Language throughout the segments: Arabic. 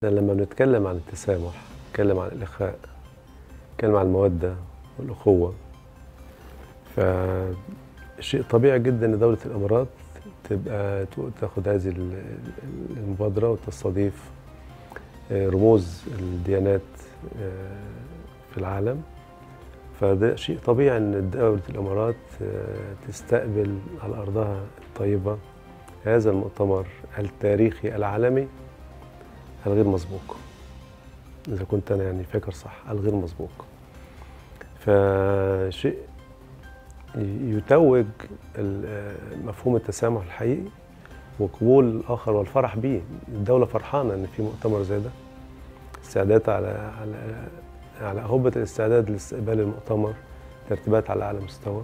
لما بنتكلم عن التسامح، نتكلم عن الإخاء، نتكلم عن المودة والأخوة، فشيء طبيعي جدا إن دولة الإمارات تبقى تاخد هذه المبادرة وتستضيف رموز الديانات في العالم. فده شيء طبيعي إن دولة الإمارات تستقبل على أرضها الطيبة هذا المؤتمر التاريخي العالمي الغير مسبوق، إذا كنت أنا يعني فاكر صح، الغير مسبوق. فشيء يتوج مفهوم التسامح الحقيقي وقبول الآخر والفرح به. الدولة فرحانة إن في مؤتمر زي ده، استعداد على أهبة الاستعداد لاستقبال المؤتمر، ترتيبات على أعلى مستوى.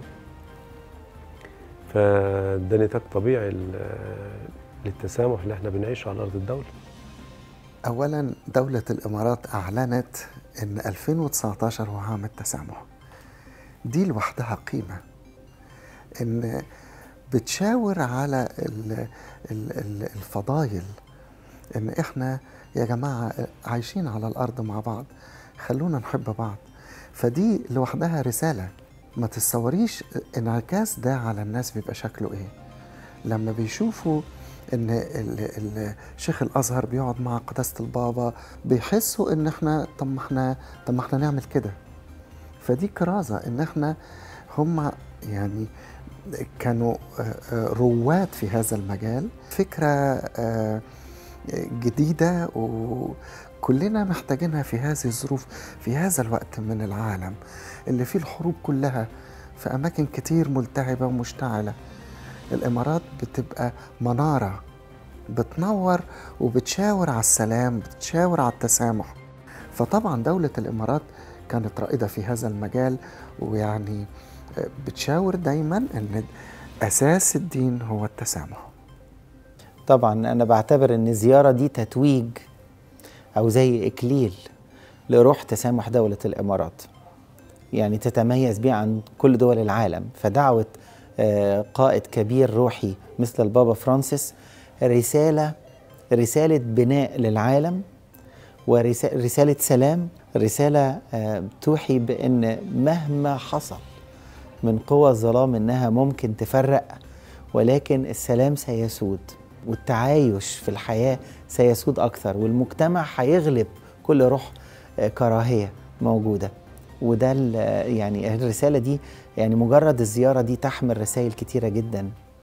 فده نتاج طبيعي للتسامح اللي احنا بنعيشه على أرض الدولة. أولا دولة الإمارات أعلنت إن 2019 هو عام التسامح. دي لوحدها قيمة، إن بتشاور على الفضائل، إن إحنا يا جماعة عايشين على الأرض مع بعض، خلونا نحب بعض. فدي لوحدها رسالة. ما تتصوريش انعكاس ده على الناس بيبقى شكله إيه لما بيشوفوا إن الشيخ الأزهر بيقعد مع قداسة البابا، بيحسوا إن إحنا طب ما إحنا نعمل كده. فدي كرازة إن إحنا هم يعني كانوا رواد في هذا المجال، فكرة جديدة وكلنا محتاجينها في هذه الظروف، في هذا الوقت من العالم اللي فيه الحروب كلها في أماكن كتير ملتهبة ومشتعلة. الإمارات بتبقى منارة بتنور وبتشاور على السلام، بتشاور على التسامح. فطبعا دولة الإمارات كانت رائدة في هذا المجال، ويعني بتشاور دايما أن أساس الدين هو التسامح. طبعا أنا بعتبر أن الزيارة دي تتويج أو زي إكليل لروح تسامح دولة الإمارات، يعني تتميز بيه عن كل دول العالم. فدعوة قائد كبير روحي مثل البابا فرانسيس رسالة بناء للعالم، ورسالة سلام، رسالة توحي بأن مهما حصل من قوى الظلام إنها ممكن تفرق، ولكن السلام سيسود والتعايش في الحياة سيسود أكثر، والمجتمع هيغلب كل روح كراهية موجودة. وده يعني الرسالة دي، يعني مجرد الزيارة دي تحمل رسائل كتيرة جدا